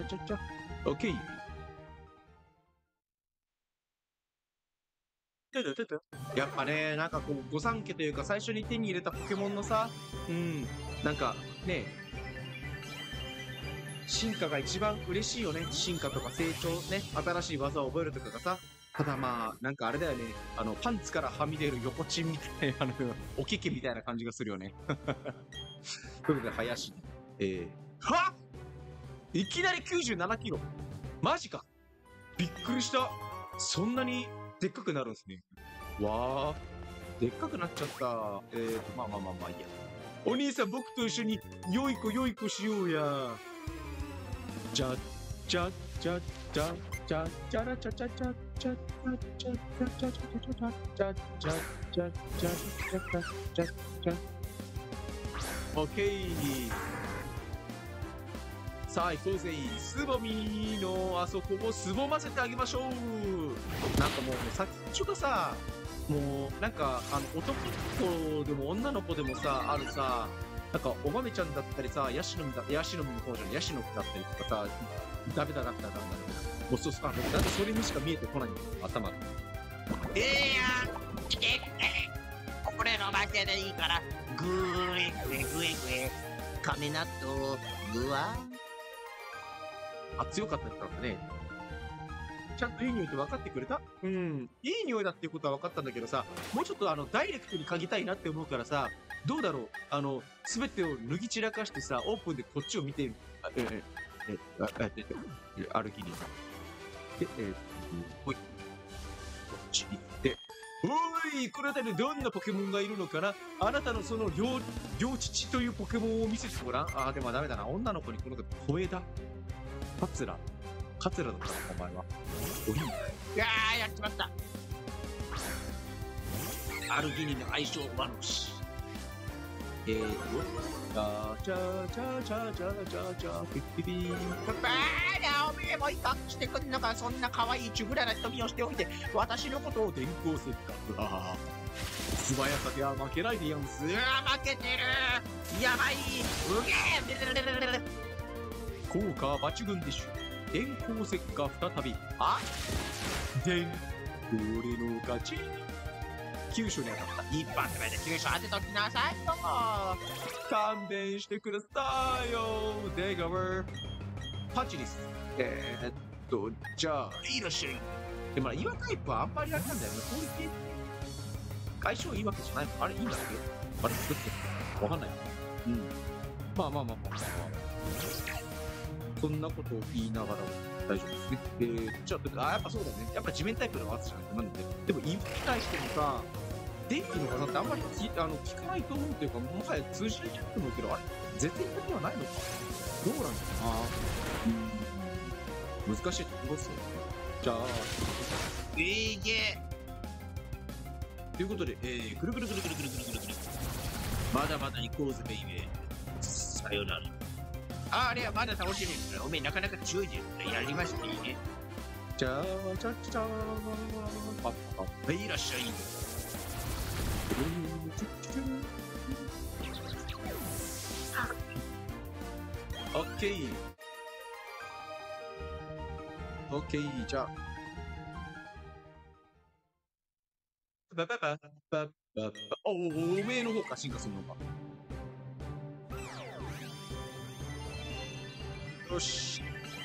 ちゃ。オッケー。やっぱね、なんかこう、御三家というか、最初に手に入れたポケモンのさ、なんか、ね、 進化が一番嬉しいよね。進化とか成長ね。新しい技を覚えるとかがさ。ただまあ、なんかあれだよね。パンツからはみ出る横チンみたいな、おけけみたいな感じがするよね。ということで、林。はっいきなり97キロ。マジか。びっくりした。そんなにでっかくなるんですね。わー。でっかくなっちゃった。まあまあまあまあいいや。お兄さん、僕と一緒に良い子しようや。じゃ、じゃ、じゃ、じゃ、じゃ、じゃらちゃちゃちゃ、ちゃ、ちゃ、ちゃ、ちゃ、ちゃ、ちゃ、ちゃ、ちゃ、ちゃ、ちゃ、ちゃ、ちゃ、ちゃ、ちゃ、ちゃ。オッケー。さあ、行こうぜ。すぼみのあそこをすぼませてあげましょう。なんかもう、さっきがさ、もう、なんか、男の子でも女の子でもさ、あるさ、なんか、おまめちゃんだったりさ、ヤシの実の方じゃない、ヤシの木だったりとかさ、ダメだなったらダメだな。もうそうそう、だってそれにしか見えてこないんだよ、頭が。 これの負けでいいから、ぐえぐえぐえぐえ、亀納豆、ぐわあ、強かったんだね。ちゃんといい匂いって分かってくれた？うん。いい匂いだっていうことは分かったんだけどさ、もうちょっとダイレクトに嗅ぎたいなって思うからさ、どうだろうすべてを脱ぎ散らかしてさ、オープンでこっちを見てる。歩きに。ほい。こっち行って。おい、この辺りどんなポケモンがいるのかな？あなたのその両乳というポケモンを見せてごらん。あ、でもダメだな。女の子にこの子、小枝。カツラだったの、お前は。おい。 いやー、やっちまった。 アルギニの相性悪し。チャーチャーチャーチャーチャーチャーチャーピッピピー。 バーおめえもいかしてくんのか。そんな可愛いチュグラな瞳をしておいて、私のことを電光石火。素早さでは負けないでやんす。 負けてる。やばい。うげえ。 効果抜群でしょ。電光石火再び。 あ俺の勝ち。急所に当たった。 一発目で急所当てときなさいよ。 勘弁してくださいよ。デガワー。パチです。じゃあ、 いらっしゃい。 でも、岩タイプはあんまりあれなんだよね。攻撃相性いいわけじゃないの？あれいいんだっけ？あれ作ってる？わかんない。うん。まあ。そんなことを言いながら大丈夫ですね。じゃあ、やっぱそうだね。やっぱ地面タイプの技じゃないとなんで。でも、岩に対してもさ、電気の技ってあんまり効かないと思うというか、もはや通じないと思うけど、あれ絶対的ではないのかどうなんだろうな。難しいところですよね。じゃあ、ということで、ぐるぐる。 まだまだ行こうぜ、ベイベー。さよなら。あれはまだ倒してねえから、おめえなかなか強いじゃん。やりましたいいね。 じゃあ、チャッチャー。 はい、いらっしゃい。 オッケー。オッケー、じゃあ。おめえの方か、進化するのか。よし。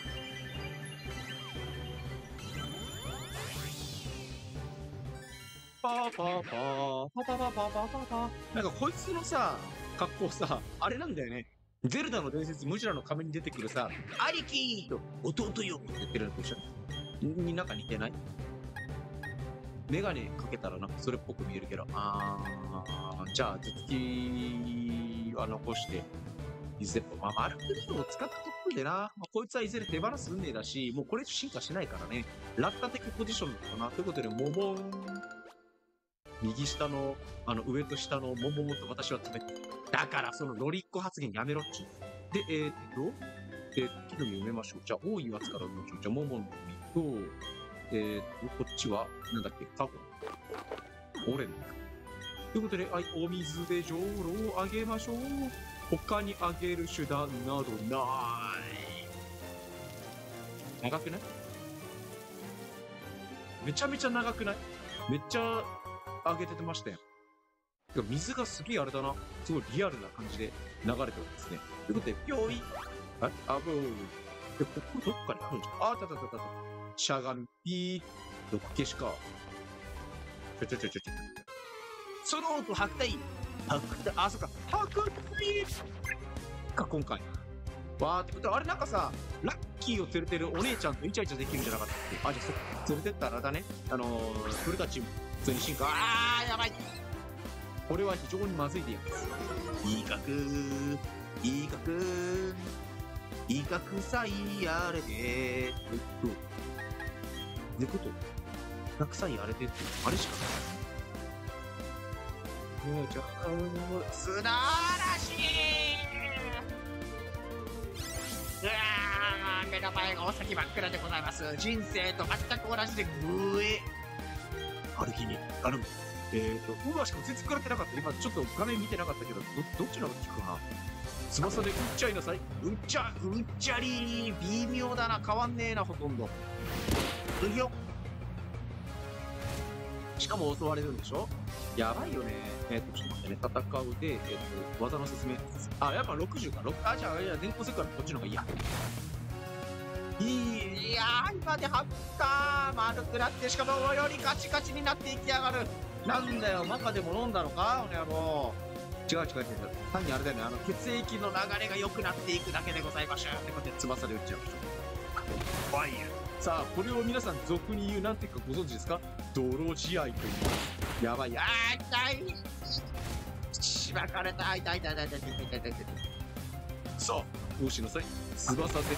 なんかこいつのさ、格好さ、あれなんだよね。ゼルダの伝説、ムジュラの仮面に出てくるさ、兄貴と弟よって言ってるのと一緒になんか似てない？メガネかけたらなんかそれっぽく見えるけど、じゃあ、頭突きは残して、いずれ、まあ、マルクリードを使ったところでな、まあ、こいつはいずれ手放す運命だし、もうこれ以上進化しないからね、落下的ポジションなのかな。ということで、モモン。右下の、上と下のモモモと私は止めて。だから、そのロリッコ発言やめろっちゅう。で、木の実埋めましょう。じゃあ、多いやつから埋めましょう。じゃあ、モモの実と、こっちは、なんだっけ、カゴ。オレン。ということで、はい、お水でじょうろをあげましょう。他にあげる手段などない。長くない？めちゃめちゃ長くない？めっちゃあげてましたよ。水がすげえあれだな。すごいリアルな感じで流れてるんですね。ということで、ぴょい。 あ、あぶー。ここどっかにあるんじゃん。あ、たたたたた。しゃがみ、ピー。毒消しか。ちょ。 その音、白帯。 あ、そっか。白帯か、今回。わーってことは、あれなんかさ、ラッキーを連れてるお姉ちゃんとイチャイチャできるんじゃなかったっけ？あ、じゃあそっか。連れてったらあれだね。古舘、普通に進化。 あー、やばい。 これは非常にまずいでやつ。 いいかくさいやれで。 どういうこと100歳あれでって、あれしかない。ねえ、じゃあ、 砂嵐。うわー、目の前がお先真っ暗でございます。人生と全く同じでグエ。 ある日に、うわ、しかも全然食らってなかった。今ちょっと画面見てなかったけど、どっちの方が効くかな。翼で撃っちゃいなさい。 うっちゃり微妙だな。変わんねえな、ほとんど。うよ。 しかも襲われるんでしょ？やばいよね。ちょっと待ってね。戦うで、技の説明。あ、やっぱ60か。あ、じゃあ、電光石火のこっちの方がいいや。 いやー、今でハッカー丸くなって、しかもよりカチカチになっていきやがる。 なんだよ、マカでも飲んだのかおねやろう。違う。単にあれだよね。血液の流れが良くなっていくだけでございましょう。ってことで、翼で撃っちゃうでしょ。 怖いよ。 さあ、これを皆さん俗に言うなんていうかご存知ですか？泥仕合という。やばいや。 痛い。しばかれた。痛い。 さあ、どうしなさい。翼で。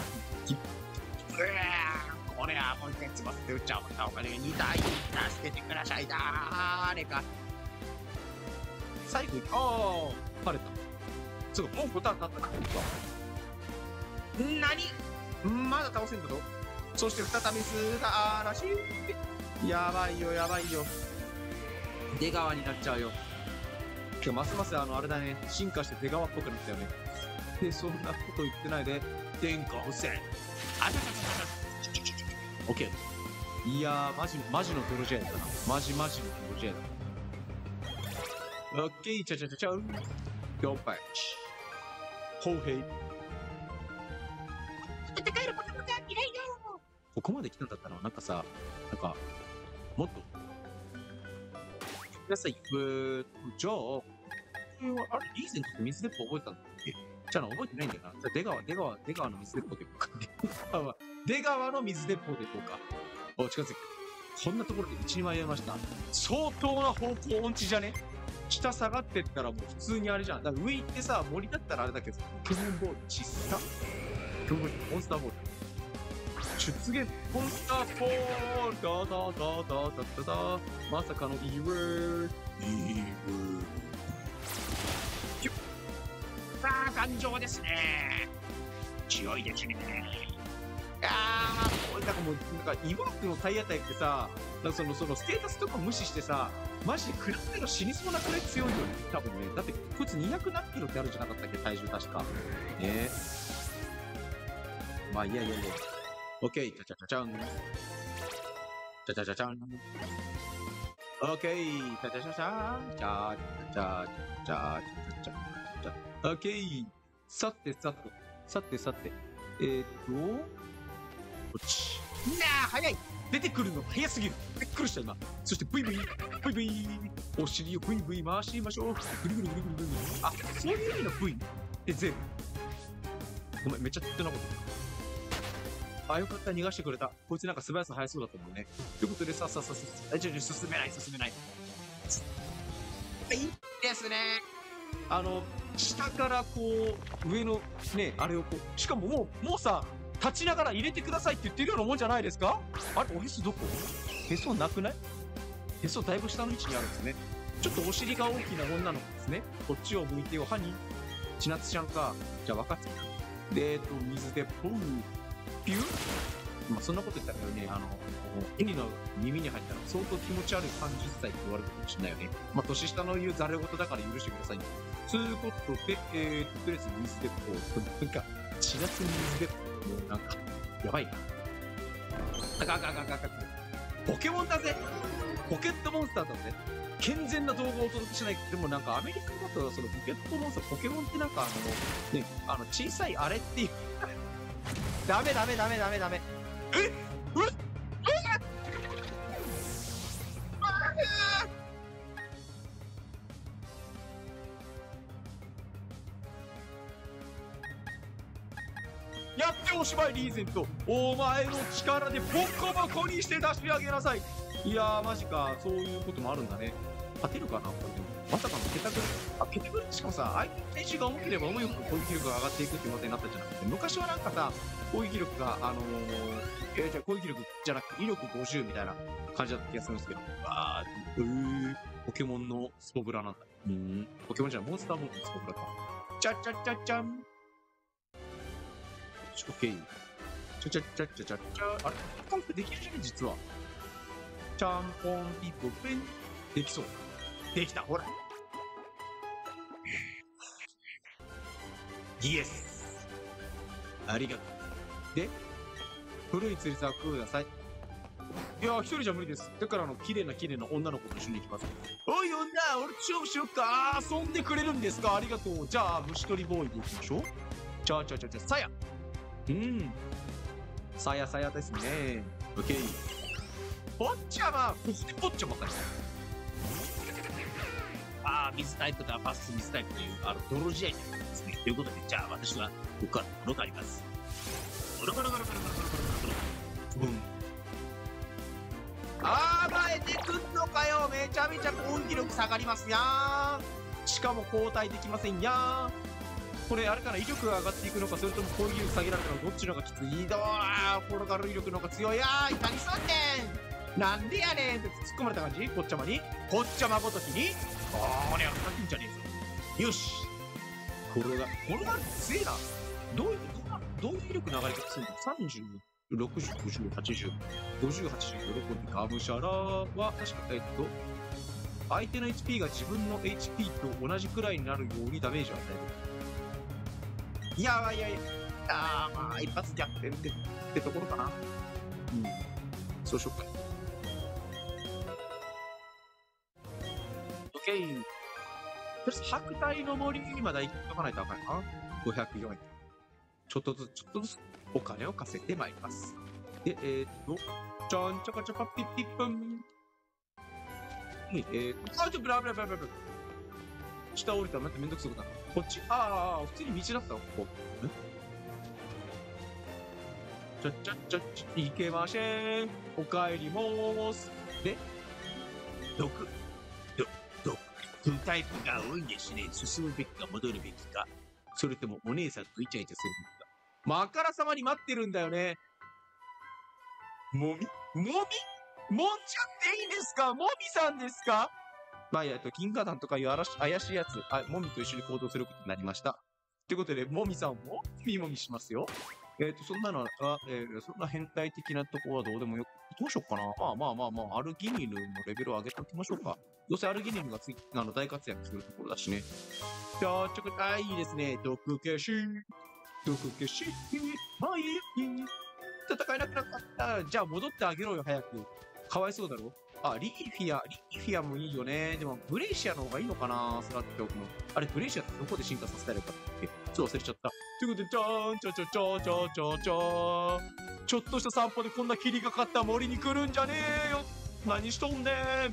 これはもう一回翼で撃っちゃおうか。お金2体助けてください。誰か。 最後に、晴れた。すぐ、ボタン立ったか。 何？まだ倒せんこと？そして再び砂嵐。 やばいよ。出川になっちゃうよ。今日ますますあれだね、進化して出川っぽくなったよね。で、そんなこと言ってないで、 天下汚染。 オッケー。いやー、マジの泥仕合だな。マジの泥仕合だ。オッケー、ちゃん。ドンパッチ。ホウヘイ。ここまで来たんだったら、なんかさ、もっと。ください。じゃあ、これは、あれ、リーゼントって水鉄砲覚えてたんだっけ？じゃあ覚えてないんだよな。じゃあ出川の水鉄砲でいこうか。出川の水鉄砲でいこうか。お、近づいて。こんなところで道に迷いました。相当な方向音痴じゃね？下下がってったらもう普通にあれじゃん。だから上行ってさ、森だったらあれだけど、クモンボール、ちっさ。クモンボール、モンスターボール。出現モンスターボールダまさかのイーワーさあ、頑丈ですね。強いですね。 なんかもう、イワークの体当たりってさ、そのステータスとか無視してさ、マジで食らっての死にそうなくらい強いよね、多分ね。だって、こいつ200何キロってあるじゃなかったっけ、体重確か。ね。まあ、いや。オッケー、ちゃちゃん。オッケー、ちゃ。オッケー。さて。こっち。早い。出てくるのが早すぎる。びっくりした今。そしてブイブイ。お尻をブイ回してみましょう。ぐるぐる。あ、そういう意味のブイって全部。ごめん、めっちゃってなこと。あ、よかった、逃がしてくれた。こいつなんか素早さ速そうだったもんね。ということで、進めない。 いいですね。 下からこう、上のね、あれをこう、しかももうさ、立ちながら入れてくださいって言ってるようなもんじゃないですか？あれ、おへそどこ？へそなくない？へそだいぶ下の位置にあるんですね。ちょっとお尻が大きな女の子ですね。こっちを向いてよ、ハニー。千夏ちゃんか。じゃあ分かってた。で、水でポー。ピュー？まあ、そんなこと言ったらね、エニの耳に入ったら相当気持ち悪い30歳って言われるかもしれないよね。まあ、年下の言うざれ言だから許してください。ということで、とりあえず水鉄砲。なんか、4月に水鉄砲。もうなんか、やばいな。ポケモンだぜ！ポケットモンスターだぜ！ 健全な動画をお届けしない。でもなんかアメリカだと、そのポケットモンスター、ポケモンってなんかね、小さいあれっていう。ダメ。えやっておしまいリーゼント。お前の力でボコボコにして出し上げなさい。いやーマジか、そういうこともあるんだね。勝てるかなこれでも。まさかのケタグル。しかもさ、相手の選手が重ければ重いほど攻撃力が上がっていくっていうことになったじゃなくて、昔はなんかさ、攻撃力が、じゃあ攻撃力じゃなくて威力50みたいな感じだった気がするんですけど。ポケモンのスポブラなんだ。ポケモンじゃない、モンスターボールのスポブラか。ちゃちゃちゃちゃん。オッケー。ちゃ。あれカンプできるじゃん、実は。ちゃんぽんピポペン。できそう。できた、ほら。イエス。ありがとう。で、古い釣り竿ください。いやー、一人じゃ無理です。だから綺麗な女の子と一緒に行きます。おい女、俺と勝負しよっか。遊んでくれるんですか。ありがとう。じゃあ、虫取りボーイで行きましょう。さや。さやですね。オッケー。ポッチャマ、ここでポッチャマかよ。 水タイプとはパス水タイプという、泥試合になりますね。ということで、じゃあ、私は、ここからものがあります。ゴロゴロ。 前でくんのかよ。めちゃめちゃ攻撃力下がりますやー。しかも交代できませんやー。これあれかな、威力が上がっていくのか、それとも攻撃力下げられたのか、どっちの方がきつい。転がる威力の方が強い。何そんねん。なんでやねんって突っ込まれた感じ。こっちゃまごときに。俺は勝てんじゃねえぞ。よし。これが強えな。どういう威力の上がり方するの。30、60、50、80、50、80、喜んで、がむしゃらは、確か、相手の HP が自分の HP と同じくらいになるようにダメージを与える。いや、一発逆転ってところかな。そうしよっか。オッケー。とりあえず、白帯の森にまだ行っとかないとあかんな。504円。ちょっとずつお金を稼いでまいります。で、ちゃんちゃかちゃかピッピップン。ブラ。下降りたらなんかめんどくさくなる。こっち普通に道だったわ、ここ。いけません。お帰りもーす。で、 毒タイプが多いんですね。進むべきか戻るべきか。それともお姉さんとイチャイチャするべきか。 あからさまに待ってるんだよね。もんじゃっていいんですか。もみさんですか。銀河団とかいう怪しいやつ、もみと一緒に行動することになりました。ということで、もみさんをもみしますよ。そんなのは、そんな変態的なとこはどうでもよく、どうしよっかな。アルギニルのレベルを上げておきましょうか。どうせアルギニルが大活躍するところだしね。じゃあ、いいですね。毒消し、戦えなくなった。じゃあ戻ってあげろよ、早く。かわいそうだろ。リーフィアもいいよね。でも、グレイシアの方がいいのかな、スラットおくの。あれ、グレイシアってどこで進化させたらよかったっけ。ちょっと忘れちゃった。ということで、ちょっとした散歩でこんな霧がかった森に来るんじゃねえよ。何しとんねん。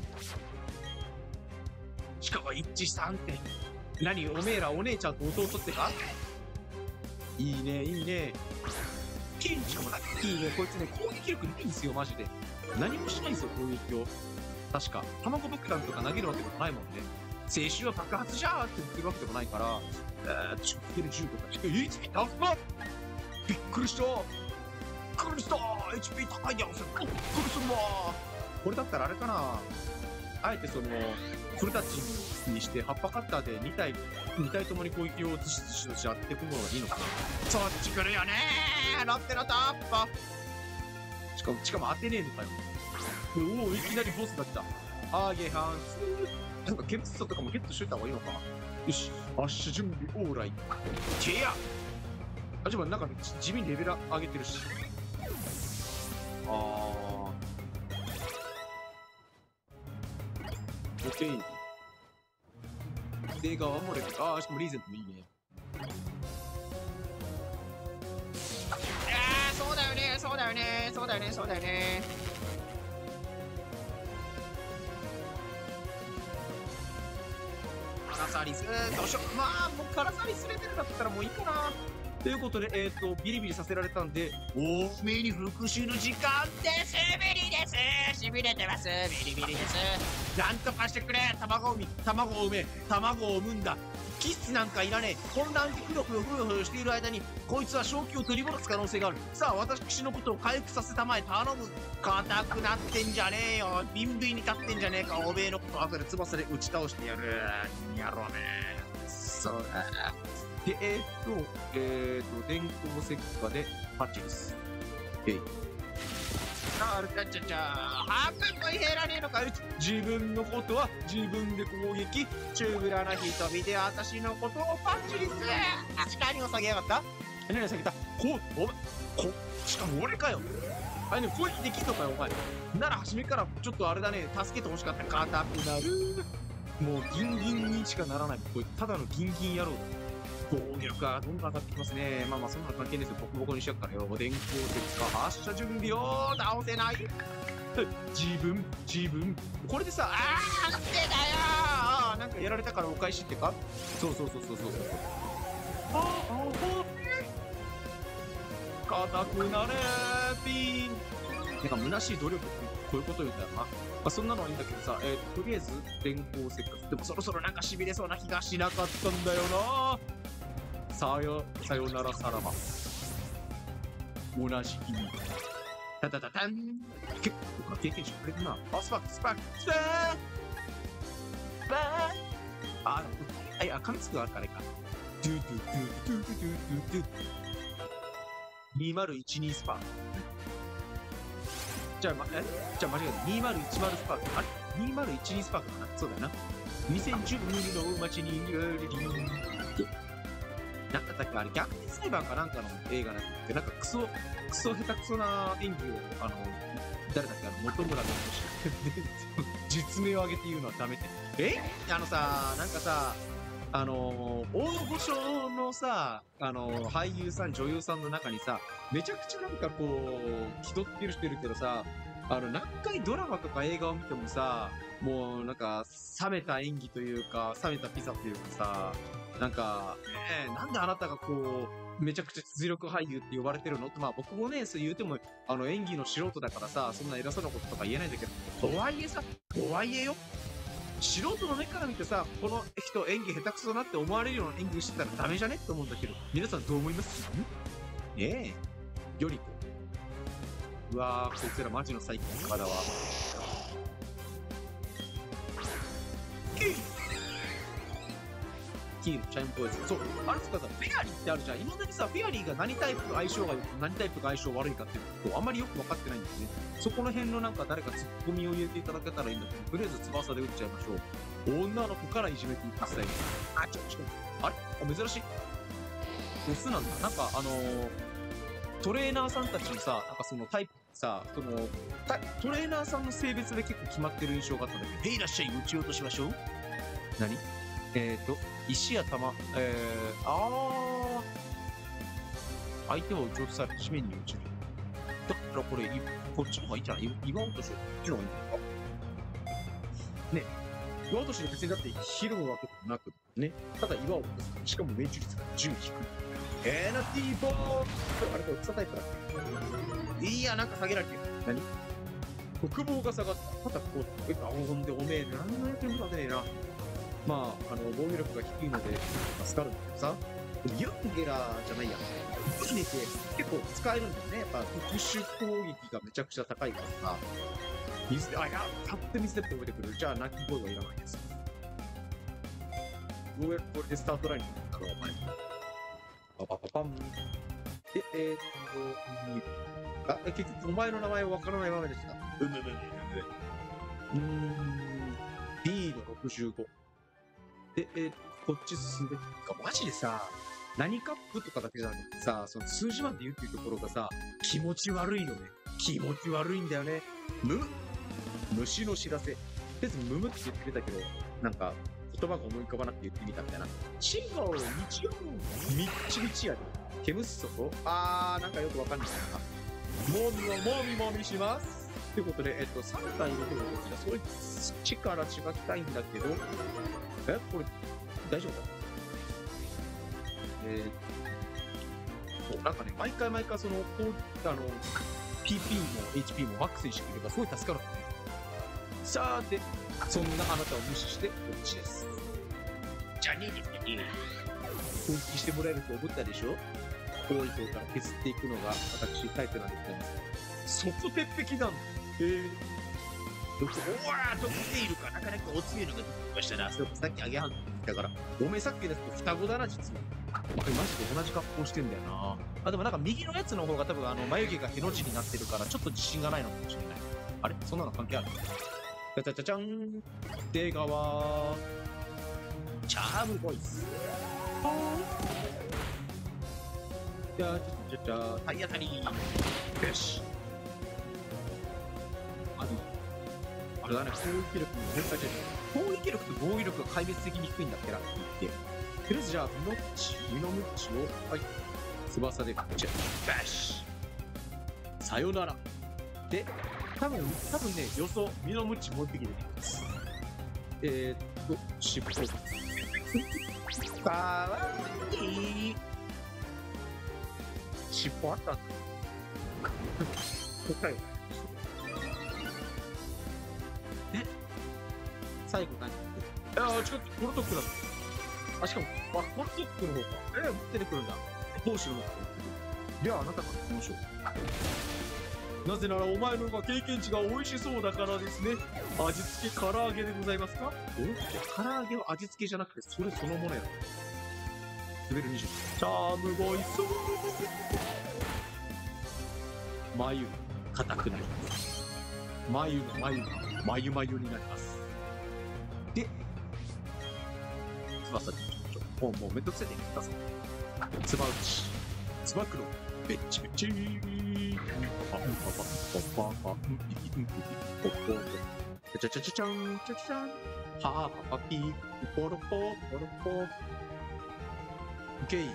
しかも一致したんて。何、おめえらお姉ちゃんと弟ってか。いいね。しかもいいね、こいつね、攻撃力ないんですよ、マジで。何もしないんですよ、攻撃を。確か。卵爆弾とか投げるわけでもないもんね。青春は爆発じゃーって言ってるわけでもないから、ちょっと15か。HP 高っ。びっくりした。HP 高いやん、それ。びっくりするわ。これだったらあれかな。あえてフルタッチにして葉っぱカッターで2体ともに攻撃をずしずしやっていくのがいいのかな。そっち来るよねー。ロッテのトップ。しかも当てねえのかよ。いきなりボスだった。ハーゲハンス。なんかケプストとかもゲットしといた方がいいのかな。よし、アッシュ準備オーライ。ケア。でもなんか地味にレベル上げてるし。 オッケー。映画はもうああ、しかもリーゼントもいいね。 そうだよね、そうだよね、そうだよね、そうだよね。カラサリス、どうしよう。まあ、もうカラサリスレベルだったらもういいかな。 ということで、ビリビリさせられたんで、 多めに復習の時間です。ビリです。しびれてます。ビリビリです。なんとかしてくれ。卵を産め。卵を産むんだ。キスなんかいらねえ。混乱でふよふよしている間に、こいつは正気を取り戻す可能性がある。さあ、私のことを回復させたまえ。頼む。硬くなってんじゃねえよ。ビンビンに立ってんじゃねえか。おめえのこと後で翼で打ち倒してやる。やろうね。そうだ。 で、電光石火でパッチです。 あるかちゃちゃ半分も入れられるのか。 自分のことは自分で攻撃。 チューブラな瞳で私のことをパッチリす。光を下げやがった。 何を下げた。しかも俺かよ。あれね、攻撃できんのかよ、お前。なら初めからちょっとあれだね、助けてほしかった。硬くなる。もうギンギンにしかならない。これただのギンギン野郎だ。攻撃がどんどん上がってきますね。まあまあそんなの関係ですよ。ボコボコにしちゃうからよ。電光石火発射準備を倒せない。自分。これでさ、 なんでだよ。 なんかやられたからお返しってか。そう。硬くなれピン。なんか虚しい努力ってこういうこと言うんだよな。まあそんなのはいいんだけどさ、とりあえず電光石火。でもそろそろなんか痺れそうな気がしなかったんだよな。さよならさらば。同じ意味。 タタタタン。 結構経験者くれるな。 スパーク。 紙つくがあるからいいか。2012スパーク。じゃあ間違えた。2010スパーク。あれ ?2012 スパークかな。そうだよな。2012の街になんだったっけあれ、逆転裁判かなんかの映画なんだっけ。なんかクソ下手くそな演技を、誰だっけ本村の実名を挙げて言うのはダメって。なんかさ、大御所のさ、俳優さん、女優さんの中にさ、めちゃくちゃなんかこう、気取ってる人いるけどさ、何回ドラマとか映画を見てもさ、もうなんか、冷めた演技というか、冷めたピザというかさ、なんか、なんであなたがこう、めちゃくちゃ実力俳優って呼ばれてるのって、まあ僕もね、そう言うても、演技の素人だからさ、そんな偉そうなこととか言えないんだけど、とはいえよ、素人の目から見てさ、この人演技下手くそだなって思われるような演技してたらダメじゃねって思うんだけど、皆さんどう思います？よりこ。うわー、こいつらマジの最高の体は。キーのチャイムポイズン。そう、あれつかさ、フェアリーってあるじゃん。今までさ、フェアリーが何タイプが相性が良く、何タイプが相性悪いかっていうことをあんまりよく分かってないんですね。そこの辺のなんか誰かツッコミを入れていただけたらいいんだけど、とりあえず翼で打っちゃいましょう。女の子からいじめていくスタイル。あれ珍しい。オスなんだ。なんかトレーナーさんたちのさ、なんかそのタイプさ、トレーナーさんの性別で結構決まってる印象があったんだけど、 いらっしゃい、撃ち落としましょう。 何石や玉、相手を撃ち落とされて地面に落ちる。だったらこれ、こっちの方がいいんじゃない？岩落とし、こっちの方がいいんじゃないか。ね。岩落としで別にだって拾うわけでもなく、ね。ただ岩を落とす。しかも命中率が10低い。エナティーボールあれこれ草タイプだっけ？いや、なんか下げられてる。何？国防が下がった。またこう、ほんでおめえ、何の役にも立てねえな。まあ、防御力が低いので助かるんだけどさ、ユンゲラーじゃないや。イネって結構使えるんだよね。やっぱ特殊攻撃がめちゃくちゃ高いからさ。水で、勝手に水でって覚えてくる。じゃあ、ナッキボーイはいらないです。どうやってこれでスタートラインになったのお前。パパパン。で、結局お前の名前はわからないままでした。B の65。で、こっち進んで、マジでさ、何カップとかだけじゃなくてさ、その数字まで言うっていうところがさ、気持ち悪いよね。気持ち悪いんだよね。虫の知らせ。 りあえずムムって言ってくれたけど、なんか、言葉が思い浮かばなくて言ってみたみたいな。違う、日曜みっちみちやで。ケムッソと、なんかよくわかんないな。もみもみします。ということで、3体いるということで、そいつから血が来たいんだけど、これ、大丈夫かなんかね、毎回その、PP も HP もマックスにしてくれればすごい助かるんだね。さて、そんなあなたを無視してこっちです。じゃねえですね。本気してもらえると思ったでしょ。多い方から削っていくのが私タイプなんでございます。外鉄壁なんだ。ドクテイルかなかなかお強いのが出てきましたな。それもさっきあげはんって言ったから、おめえさっきですと双子だな、実は。マジで同じ格好してんだよな。でもなんか右のやつの方が多分眉毛がへの字になってるから、ちょっと自信がないのかもしれない。あれそんなの関係ある？じゃじゃじゃじゃん。出川。チャームボイス。じゃじゃじゃ、体当たり。よし。あれだね、攻撃力も変化してる。攻撃力と防御力が壊滅的に低いんだってなって言って。とりあえずじゃあ、ミノムッチを、はい。翼でこっち。バッシュ。さよなら。で、多分ね、予想、ミノムッチもう一匹出てきます。尻尾。かわいい。尻尾あったんだ。答えを。最後何？近くコルトックだ。しかも、コルトックの方か。持ってくるんだ。帽子の持ってくる。では、あなたから行きましょう。なぜなら、お前の方が経験値が美味しそうだからですね。味付け唐揚げでございますか？唐揚げは味付けじゃなくて、それそのものや。レベル20。チャームボイス。眉、硬くなります。眉の眉が、眉になります。で、翼でもうめんどくせえで出す。つば打ち。つば九郎。べっちべっちー。パパパパパパパ。ちゃちゃちゃちゃん、ちゃちゃちゃん。はーパパピー。ポロポポロポ。オッケ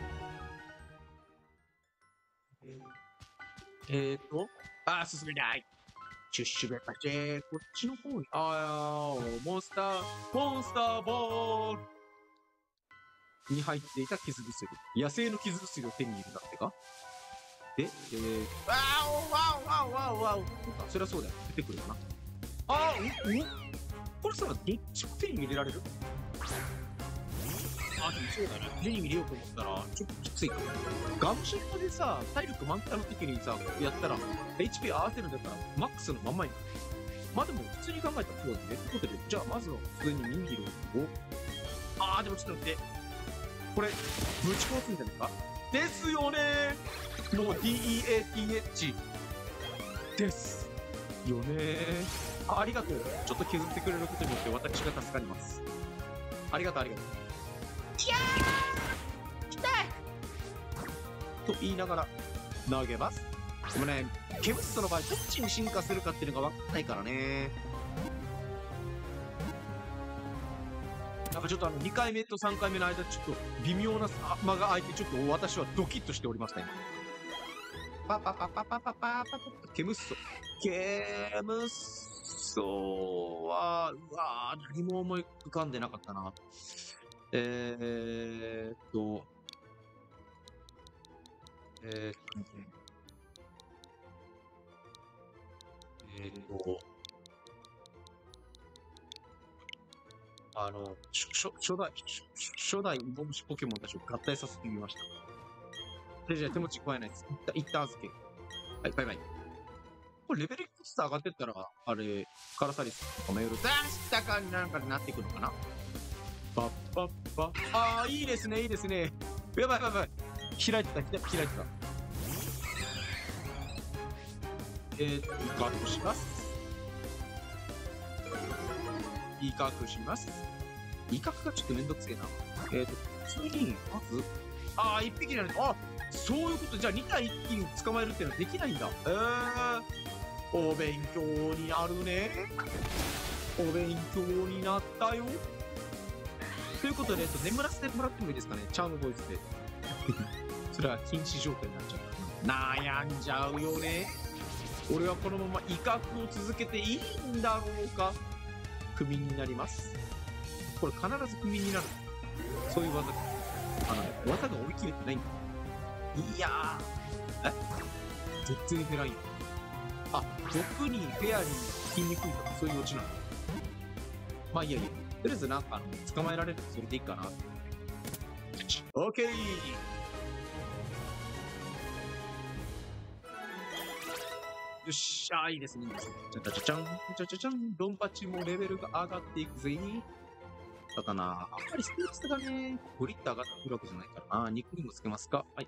ー。進めない。シュッシュベパチェー、こっちの方に、モンスターボールに入っていた傷薬。野生の傷薬を手に入れたってかで、わお。そりゃそうだよ。出てくるかな。これさ、どっちも手に入れられる？でもそうだね。手に入れようと思ったら、ちょっときついかも。ガムシットでさ、体力満タンの時にさ、やったら、HP 合わせるんだったら、マックスのまんまに。でも、普通に考えたらそうだね。ということで、じゃあ、まずは普通にミンギルを。でもちょっと待って。これ、ぶち壊すんじゃないか？ですよねー。もう DEATH ですよねー。ありがとう。ちょっと削ってくれることによって私が助かります。ありがとう。いやー！痛い！と言いながら投げます。でもね、ケムストの場合、どっちに進化するかっていうのが分かんないからね。なんかちょっと2回目と3回目の間、ちょっと微妙な間が空いて、ちょっと私はドキッとしておりました、今。ケムッソ。ケムッソは、何も思い浮かんでなかったな。初代イボムシポケモンたちを合体させてみました。じゃあ手持ち加えないです。一旦預け。はい、バイバイ。これレベル1つ上がってったら、あれ、カラサリスとかメール、ダンスタカになんかになってくるのかな？いいですね。やばい。開いてた。ガードします。威嚇します。威嚇がちょっとめんどくせえな。次に、まず、一匹になる。そういうこと。じゃあ2体一気に捕まえるっていうのはできないんだ。お勉強になるね。 お勉強になったよ。ということで、眠らせてもらってもいいですかね、チャームボイスで。それは禁止状態になっちゃう。悩んじゃうよね。俺はこのまま威嚇を続けていいんだろうか。クビになります。これ必ずクビになる。そういう技。技が追い切れてないんだ。いやー。全然フェライン。毒にフェアに効きにくいとかそういうオチなの。まあいいやいや。とりあえずなんか捕まえられるとそれでいいかな。オッケー。よっしゃー、いいですね、いいですね。じゃん、ドンパチもレベルが上がっていくぜ。だかな、あんまりステージがね、ゴリッと上がってくるわけじゃないからな。肉にもつけますか。はい、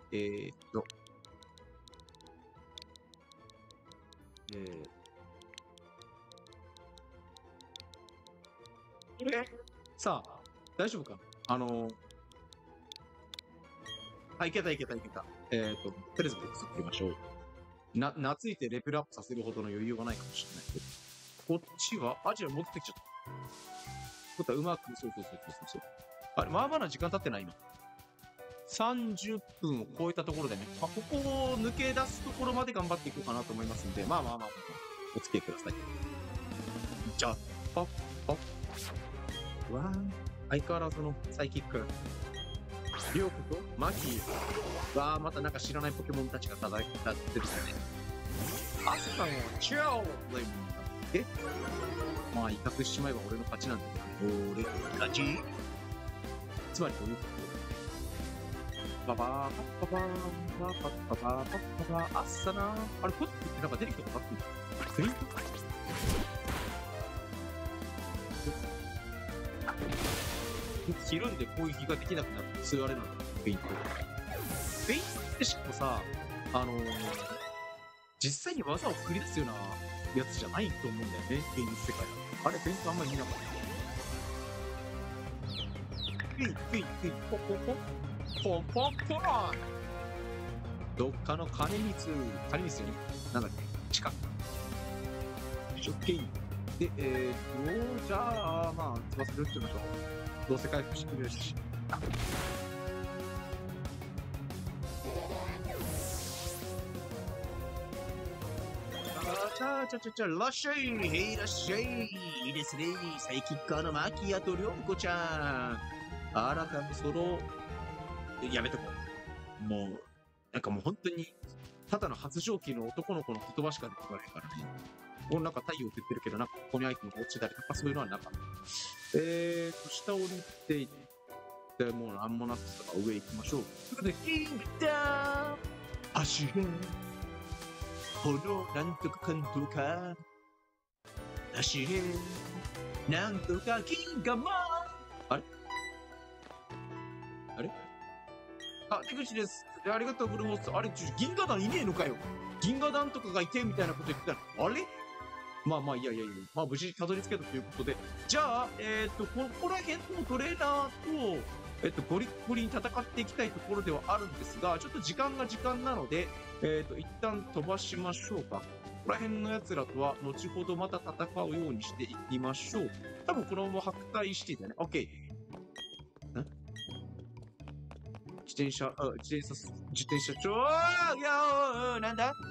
さあ、大丈夫か。いけた。とりあえずボックス取りましょう。懐いてレベルアップさせるほどの余裕はないかもしれないけど。こっちは、じゃあ戻ってきちゃった。ことはうまく、そう。あれ、まあまあな時間経ってないの。30分を超えたところでね、ここを抜け出すところまで頑張っていこうかなと思いますんで、まあ、お付き合いください。じゃあ、パッ。わー、相変わらずのサイキック。リョウコとマキはまたなんか知らないポケモンたちが戦ってるんだね。アスカのチャオでまあ威嚇しちまえば俺の勝ちなんだけど、俺の勝ち。つまりこういうこと。パあっさな。あれ、ポップってなんか出てきたことあってんだ。フェイントひるんで攻撃ができなくなるそういうあれなんだ。フェイントってしかもさ、実際に技を繰り出すようなやつじゃないと思うんだよね、現実世界は。あれ、フェイントあんまり見なかった。ポンどっかの金光より、なんだっけ、地下。ショッケイ。で、じゃあ、まあ、翼で打ってみましょう。どうせ回復してくれるし。らっしゃい、いらっしゃい。いいですね。サイキッカーのマキアとリョウコちゃん。あらかもその、やめとこう。もう、なんかもう本当に、ただの発情期の男の子の言葉しか出てこないからね。このなんか太陽って言ってるけど、なんかここにアイテムが落ちたりとかそういうのはなかった。下降りていって、もうなんもなくとか上行きましょう。ということで、キングダム足へこのなんとかかんとか足へなんとか銀河マンあれ出口です。ありがとう、ブルーモス。あれ、銀河団いねえのかよ。銀河団とかがいてみたいなこと言ってたら、あれまあ、いや。まあ、無事たどり着けたということで。じゃあ、ここら辺のトレーナーと、ゴリッゴリに戦っていきたいところではあるんですが、ちょっと時間が時間なので、一旦飛ばしましょうか。ここら辺の奴らとは、後ほどまた戦うようにしていきましょう。多分このまま白帯してたね。OK。自転車長、いやー、なんだ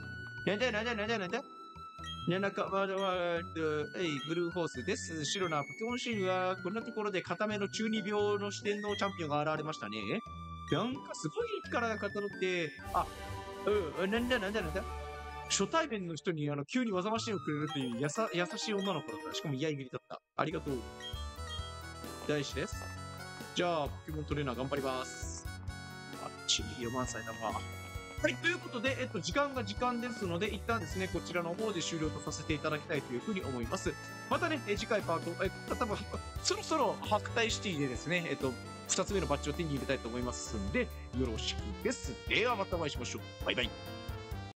中は、ブルーホースです。白なポケモンシールは、こんなところで固めの中二病の四天王チャンピオンが現れましたね。なんかすごい力が語って、なんだ初対面の人に急に技マシンをくれるという優しい女の子だった。しかも居合切りだった。ありがとう。大志です。じゃあ、ポケモントレーナー頑張ります。4万歳だわ。はい、ということで、時間が時間ですので、一旦ですね、こちらの方で終了とさせていただきたいというふうに思います。またね、次回パート、多分、そろそろ白帯シティでですね、2つ目のバッジを手に入れたいと思いますんで、よろしくです。ではまたお会いしましょう。バイバイ。